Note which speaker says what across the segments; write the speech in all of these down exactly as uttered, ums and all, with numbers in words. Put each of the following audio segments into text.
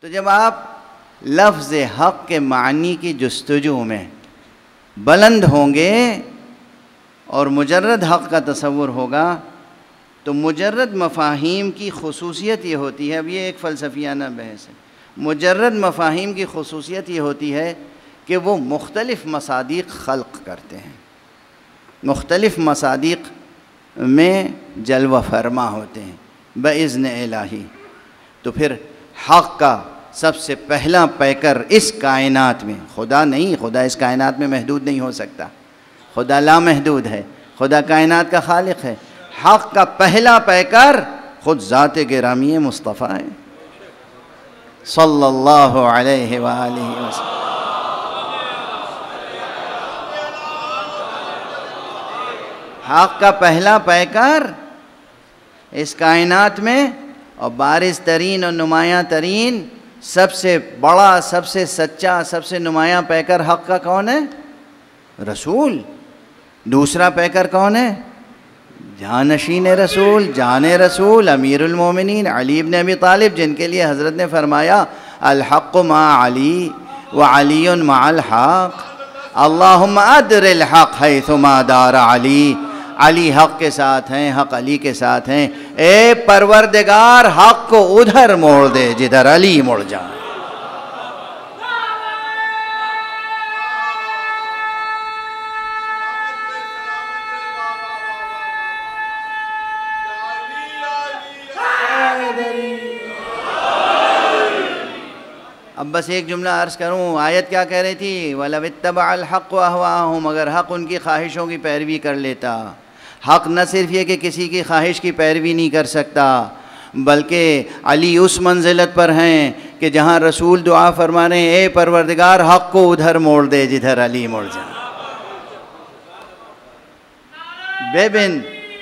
Speaker 1: تو جب آپ لفظ حق کے معنی کی جستجو میں بلند ہوں گے اور مجرد حق کا تصور ہوگا تو مجرد مفاہیم کی خصوصیت یہ ہوتی ہے، اب یہ ایک فلسفیانہ بحث ہے، مجرد مفاہیم کی خصوصیت یہ ہوتی ہے کہ وہ مختلف مصادیق خلق کرتے ہیں، مختلف مصادیق میں جلوہ فرما ہوتے ہیں بإذن الہی۔ تو پھر حق کا سب سے پہلا پیکر اس کائنات میں خدا نہیں، خدا اس کائنات میں محدود نہیں ہو سکتا، خدا لامحدود ہے، خدا کائنات کا خالق ہے۔ حق کا پہلا پیکر خود ذات گرامی مصطفیٰ ہے صلی اللہ علیہ وآلہ وسلم۔ حق کا پہلا پیکر اس کائنات میں اور بارز ترین اور نمایاں ترین سب سے بڑا، سب سے سچا، سب سے نمایاں پیکر حق کا کون ہے؟ رسول۔ دوسرا پیکر کون ہے؟ جانشین رسول، جان رسول، امیر المومنین علی بن ابی طالب، جن کے لیے حضرت نے فرمایا الحق مع علی وعلی مع الحق، اللہم ادر الحق حیثما دار علی۔ علی حق کے ساتھ ہیں، حق علی کے ساتھ ہیں، اے پروردگار حق کو ادھر موڑ دے جدھر علی مڑ جائے۔ اب بس ایک جملہ عرض کروں، آیت کیا کہہ رہی تھی؟ وَلَوِ اتَّبَعَ الْحَقُّ أَهْوَاءَهُمْ، اگر حق ان کی خواہشوں کی پیروی کر لیتا۔ حق نہ صرف یہ کہ کسی کی خواہش کی پیروی نہیں کر سکتا، بلکہ علی اس منزلت پر ہیں کہ جہاں رسول دعا فرما رہے ہیں اے پروردگار حق کو ادھر موڑ دے جدھر علی موڑ جائے۔ بے بن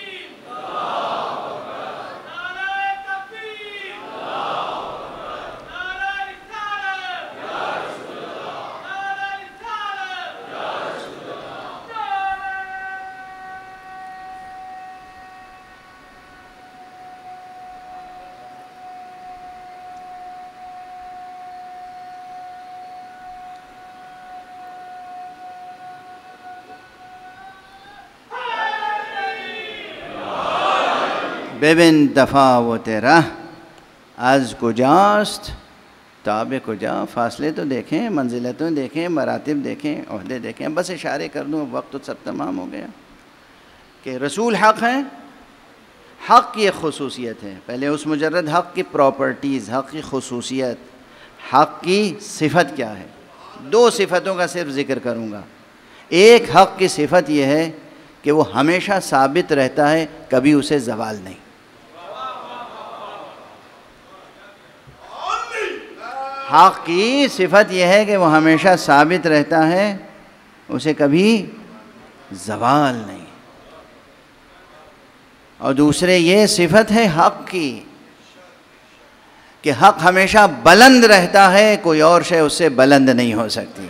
Speaker 1: ببین تفاوت رہ از کجاست تاب کجا، فاصلے تو دیکھیں، منزلتوں دیکھیں، مراتب دیکھیں، عہدے دیکھیں۔ بس اشارے کر دوں، وقت تو سب تمام ہو گیا کہ رسول حق ہیں۔ حق کی ایک خصوصیت ہے، پہلے اس مجرد حق کی پراپرٹیز، حق کی خصوصیت، حق کی صفت کیا ہے۔ دو صفتوں کا صرف ذکر کروں گا۔ ایک حق کی صفت یہ ہے کہ وہ ہمیشہ ثابت رہتا ہے، کبھی اسے زوال نہیں۔ حق کی صفت یہ ہے کہ وہ ہمیشہ ثابت رہتا ہے، اسے کبھی زوال نہیں۔ اور دوسرے یہ صفت ہے حق کی کہ حق ہمیشہ بلند رہتا ہے، کوئی اور شے اس سے بلند نہیں ہو سکتی۔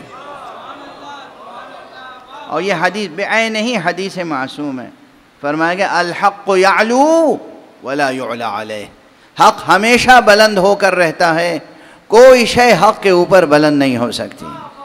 Speaker 1: اور یہ حدیث بعین ہی حدیث معصوم ہے، فرمایا گیا الحق یعلو ولا یعلی علیہ، حق ہمیشہ بلند ہو کر رہتا ہے، کوئی شے حق کے اوپر بلند نہیں ہو سکتی۔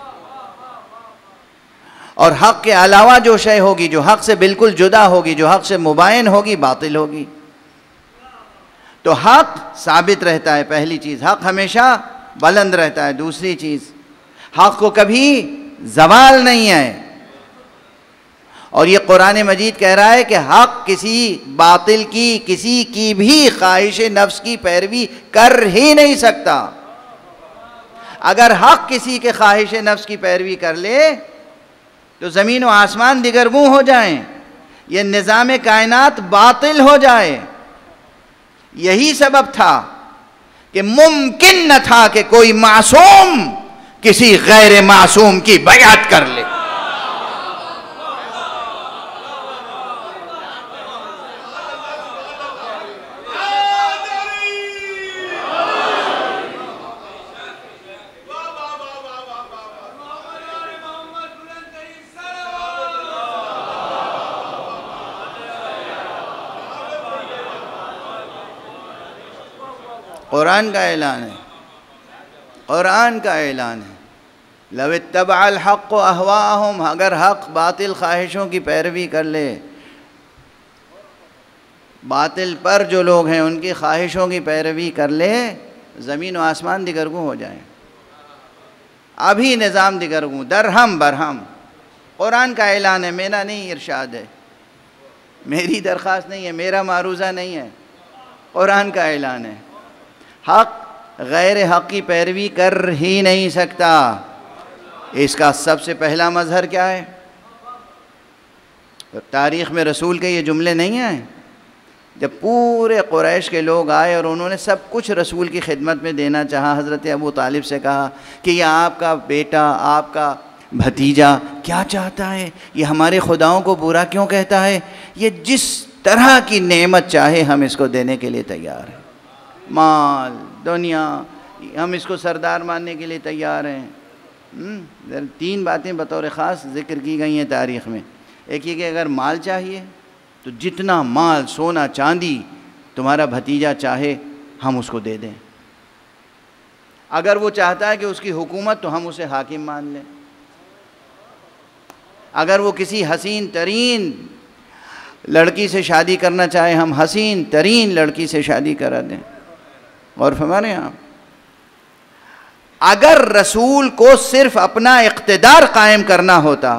Speaker 1: اور حق کے علاوہ جو شے ہوگی، جو حق سے بالکل جدا ہوگی، جو حق سے مباین ہوگی، باطل ہوگی۔ تو حق ثابت رہتا ہے، پہلی چیز، حق ہمیشہ بلند رہتا ہے۔ دوسری چیز، حق کو کبھی زوال نہیں ہے۔ اور یہ قرآن مجید کہہ رہا ہے کہ حق کسی باطل کی، کسی کی بھی خواہش نفس کی پیروی کر ہی نہیں سکتا۔ اگر حق کسی کے خواہش نفس کی پیروی کر لے تو زمین و آسمان دگرگوں ہو جائیں، یہ نظام کائنات باطل ہو جائے۔ یہی سبب تھا کہ ممکن نہ تھا کہ کوئی معصوم کسی غیر معصوم کی بیعت کر لے۔ قرآن کا اعلان ہے قرآن کا اعلان ہے، لو اتبع الحق اہواءہم، اگر حق باطل خواہشوں کی پیروی کر لے، باطل پر جو لوگ ہیں ان کی خواہشوں کی پیروی کر لے، زمین و آسمان دگرگوں ہو جائیں، ابھی نظام دگرگوں، درہم برہم۔ قرآن کا اعلان ہے، میرا نہیں ارشاد ہے، میری درخواست نہیں ہے، میرا معروضہ نہیں ہے، قرآن کا اعلان ہے۔ حق غیر حق کی پیروی کر ہی نہیں سکتا۔ اس کا سب سے پہلا مظہر کیا ہے؟ تاریخ میں رسول کے یہ جملے نہیں ہیں؟ جب پورے قریش کے لوگ آئے اور انہوں نے سب کچھ رسول کی خدمت میں دینا چاہا، حضرت ابو طالب سے کہا کہ یہ آپ کا بیٹا، آپ کا بھتیجا کیا چاہتا ہے؟ یہ ہمارے خداؤں کو برا کیوں کہتا ہے؟ یہ جس طرح کی نعمت چاہے ہم اس کو دینے کے لیے تیار ہیں، مال دنیا، ہم اس کو سردار ماننے کے لیے تیار ہیں۔ تین باتیں بطور خاص ذکر کی گئی ہیں تاریخ میں۔ ایک یہ کہ اگر مال چاہیے تو جتنا مال، سونا چاندی تمہارا بھتیجا چاہے ہم اس کو دے دیں۔ اگر وہ چاہتا ہے کہ اس کی حکومت تو ہم اسے حاکم مان لیں۔ اگر وہ کسی حسین ترین لڑکی سے شادی کرنا چاہے ہم حسین ترین لڑکی سے شادی کرا دیں۔ اور فرمانے ہیں آپ، اگر رسول کو صرف اپنا اقتدار قائم کرنا ہوتا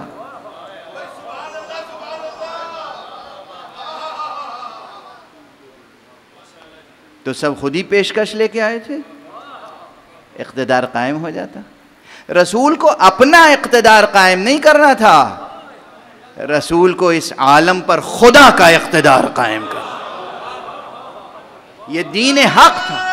Speaker 1: تو سب خود ہی پیشکش لے کے آئے تھے، اقتدار قائم ہو جاتا۔ رسول کو اپنا اقتدار قائم نہیں کرنا تھا، رسول کو اس عالم پر خدا کا اقتدار قائم کرنا، یہ دین حق تھا۔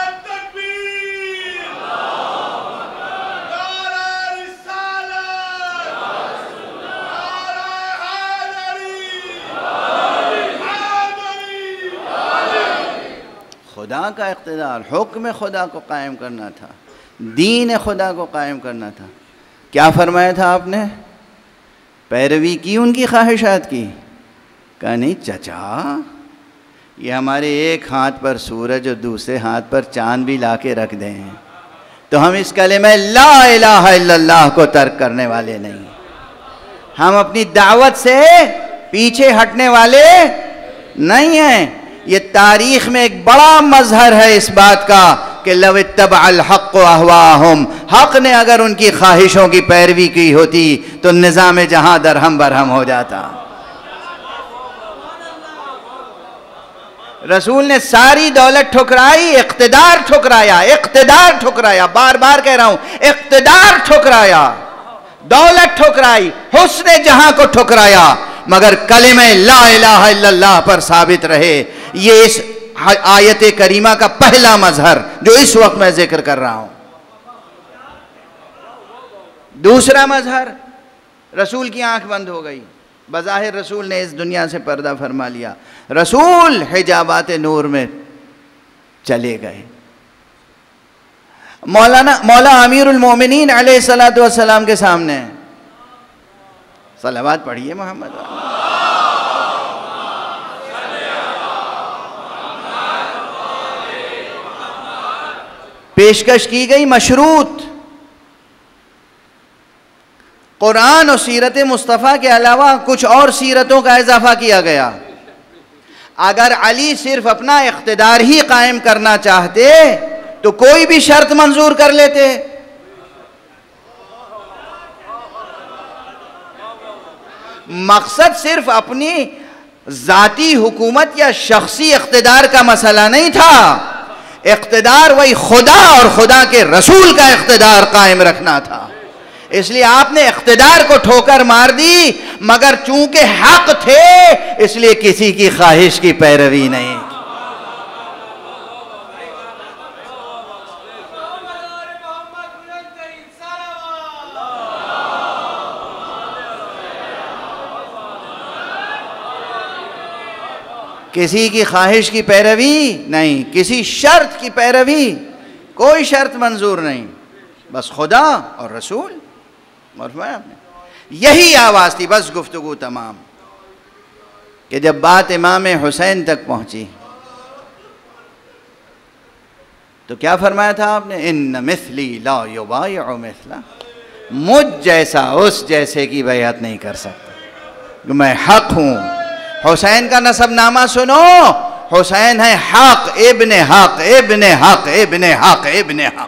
Speaker 1: خدا کا اقتدار، حکم خدا کو قائم کرنا تھا، دین خدا کو قائم کرنا تھا۔ کیا فرمایا تھا آپ نے؟ پیروی کی ان کی خواہشات کی؟ کہا نہیں چچا، یہ ہمارے ایک ہاتھ پر سورج اور دوسرے ہاتھ پر چاند بھی لا کے رکھ دیں تو ہم اس کلمہ لا الہ الا اللہ کو ترک کرنے والے نہیں، ہم اپنی دعوت سے پیچھے ہٹنے والے نہیں ہیں۔ یہ تاریخ میں ایک بڑا مظہر ہے اس بات کا کہ لو اتبع الحق اہواءہم، حق نے اگر ان کی خواہشوں کی پیروی کی ہوتی تو نظام جہاں درہم برہم ہو جاتا۔ رسول نے ساری دولت ٹھکرائی، اقتدار ٹھکرایا، اقتدار ٹھکرایا، بار بار کہہ رہا ہوں، اقتدار ٹھکرایا، دولت ٹھکرائی، حسن جہاں کو ٹھکرایا، مگر کلمہ لا الہ الا اللہ پر ثابت رہے۔ یہ اس آیت کریمہ کا پہلا مظہر جو اس وقت میں ذکر کر رہا ہوں۔ دوسرا مظہر، رسول کی آنکھ بند ہو گئی، بظاہر رسول نے اس دنیا سے پردہ فرما لیا، رسول حجابات نور میں چلے گئے۔ مولانا مولا امیر المومنین علیہ الصلوۃ والسلام کے سامنے صلوات پڑھیے محمد، پیشکش کی گئی مشروط، قرآن اور سیرت مصطفیٰ کے علاوہ کچھ اور سیرتوں کا اضافہ کیا گیا۔ اگر علی صرف اپنا اقتدار ہی قائم کرنا چاہتے تو کوئی بھی شرط منظور کر لیتے، مقصد صرف اپنی ذاتی حکومت یا شخصی اقتدار کا مسئلہ نہیں تھا، اقتدار وہی خدا اور خدا کے رسول کا اقتدار قائم رکھنا تھا۔ اس لیے آپ نے اقتدار کو ٹھوکر مار دی، مگر چونکہ حق تھے اس لیے کسی کی خواہش کی پیروی نہیں۔ کسی کی خواہش کی پیروی نہیں، کسی شرط کی پیروی، کوئی شرط منظور نہیں، بس خدا اور رسول۔ فرمایا آپ نے، یہی آواز تھی، بس گفتگو تمام۔ کہ جب بات امام حسین تک پہنچی تو کیا فرمایا تھا آپ نے؟ ان مثلی لا یبایع مثلا، مجھ جیسا اس جیسے کی بیعت نہیں کر سکتا، میں حق ہوں۔ حسین کا نسب نامہ سنو، حسین ہے حق ابن حق ابن حق ابن حق ابن حق،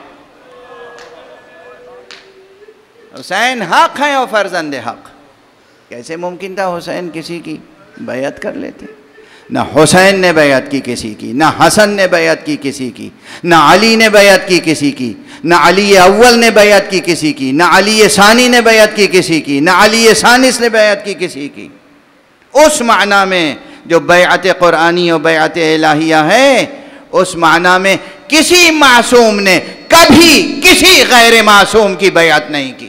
Speaker 1: حسین حق ہے اور فرزند حق۔ کیسے ممکن تھا حسین کسی کی بیعت کر لیتے؟ نہ حسین نے بیعت کی کسی کی، نہ حسن نے بیعت کی کسی کی، نہ علی نے بیعت کی کسی کی، نہ علی اول نے بیعت کی کسی کی، نہ علی ثانی نے بیعت کی کسی کی، نہ علی ثالث نے بیعت کی کسی کی۔ اس معنی میں جو بیعت قرآنی و بیعت الہیہ ہے، اس معنی میں کسی معصوم نے کبھی کسی غیر معصوم کی بیعت نہیں کی۔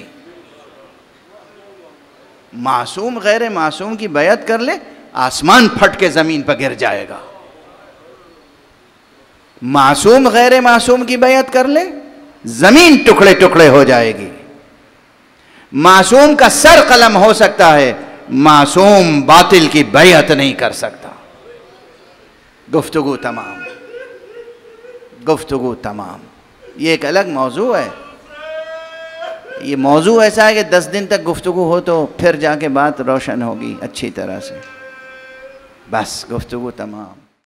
Speaker 1: معصوم غیر معصوم کی بیعت کر لے، آسمان پھٹ کے زمین پر گر جائے گا۔ معصوم غیر معصوم کی بیعت کر لے، زمین ٹکڑے ٹکڑے ہو جائے گی۔ معصوم کا سر قلم ہو سکتا ہے، معصوم باطل کی بیعت نہیں کر سکتا۔ گفتگو تمام، گفتگو تمام۔ یہ ایک الگ موضوع ہے، یہ موضوع ایسا ہے کہ دس دن تک گفتگو ہو تو پھر جا کے بات روشن ہوگی اچھی طرح سے۔ بس گفتگو تمام۔